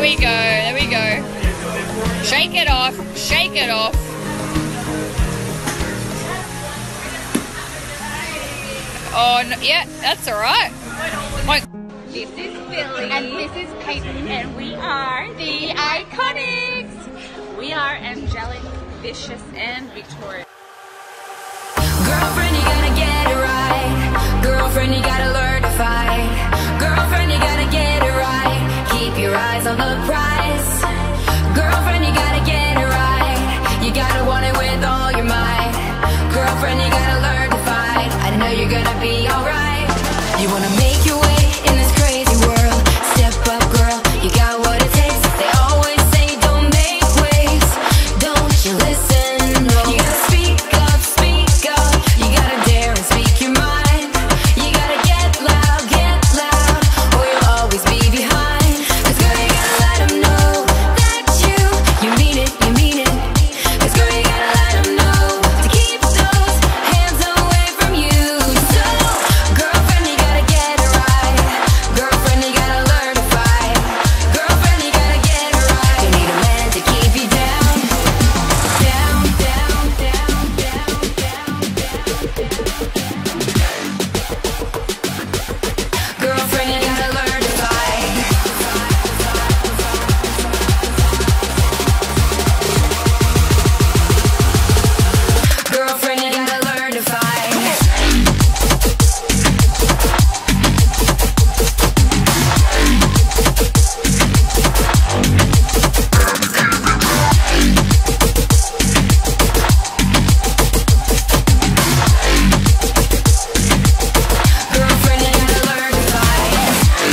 we go, there we go. Shake it off, shake it off. Oh, no, yeah, that's alright. This is Billy. And this is Peyton. And we are the Iconics. We are angelic, vicious, and victorious. Girlfriend, you gotta get it right. Girlfriend, you gotta learn to fight. Girlfriend, you gotta get it right. Keep your eyes on the prize. Girlfriend, you gotta get it right. You gotta want it with all your might. Girlfriend, you gotta learn to fight. I know you're gonna be alright. You wanna make your way in this crazy world. Step up, girl, you got what it takes. They always say don't make waves. Don't you listen? No. You gotta speak up, speak up. You gotta dare and speak your mind. You gotta get loud, or you'll always be behind. 'Cause girl, you gotta let them know that you mean it, you mean it. 'Cause girl, you gotta let them know to keep those hands away from you. So, girlfriend, you gotta get it right. Girlfriend, you gotta learn to fight. Girlfriend, you gotta get it right. You need a man to keep you down. Down, down, down, down, down, Girlfriend, you gotta learn to fight. Girlfriend, you gotta learn to fight. Girlfriend, you gotta learn to fight.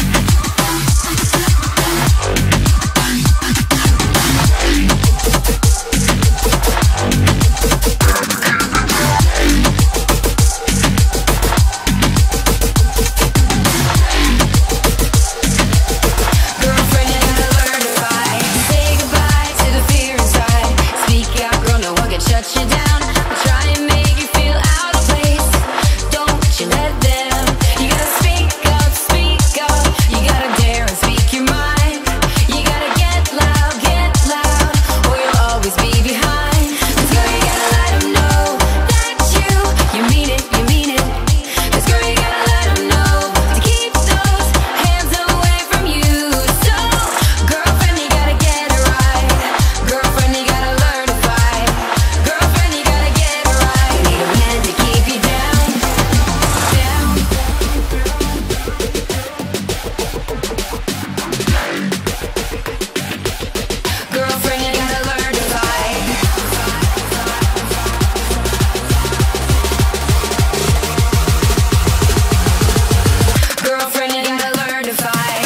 Girlfriend, you gotta learn to fight. Say goodbye to the fear inside. Speak out, girl, no one can shut you down. They'll try and make you feel out of place. Don't you let them. You gotta speak up, you gotta dare and speak your mind. You gotta get loud, or you'll always be behind. 'Cause girl, you gotta let them know that you mean it, you mean it. 'Cause girl, you gotta let them know to keep those hands away from you. So, girlfriend, you gotta get it right. Girlfriend, you gotta learn to fight. Girlfriend, you gotta get it right. You need a man to keep you down, down. Girlfriend, you gotta learn to fight. Girlfriend, you gotta learn to fight.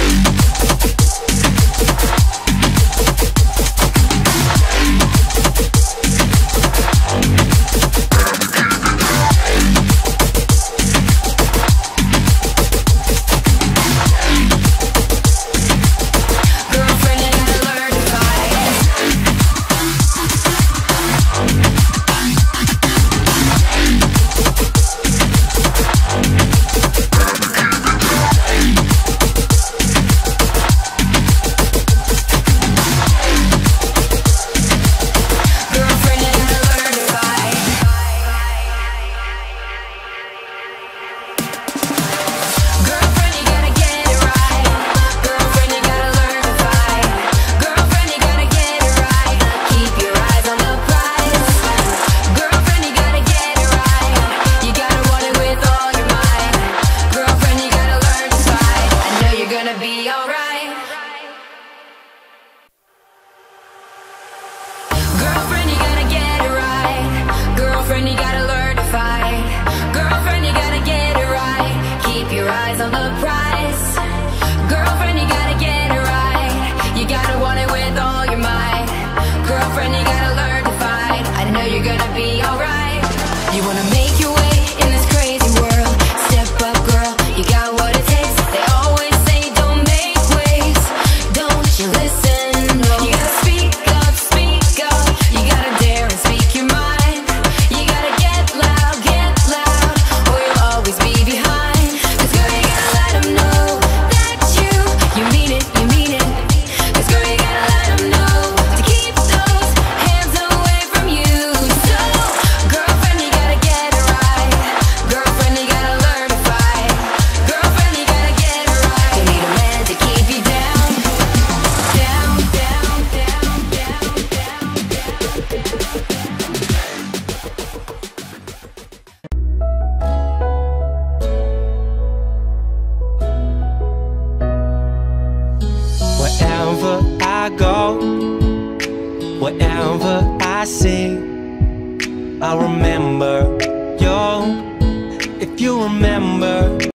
Girlfriend, you gotta learn to fight. Girlfriend, you gotta learn to fight. Girlfriend, you gotta get it right. Girlfriend, you gotta learn to fight. Girlfriend, you gotta get it right. Keep your eyes on the prize. Girlfriend, you gotta get it right. You gotta want it with all your might. Girlfriend, you gotta learn to fight. I know you're gonna be alright. Girlfriend, you gotta get it right. Girlfriend, you gotta learn to fight. Girlfriend, you gotta get it right. Keep your eyes on the prize. Girlfriend, you gotta get it right. You gotta want it with all your might. Girlfriend, you gotta learn to fight. I know you're gonna be alright. You wanna make your way in this crazy world. Step up, girl, you got what it takes. They always say don't make waves. Don't you listen? No. You gotta speak up, you gotta dare and speak your mind. You gotta get loud, or you'll always be behind. 'Cause girl, you gotta let them I go, wherever I see, I'll remember you. If you remember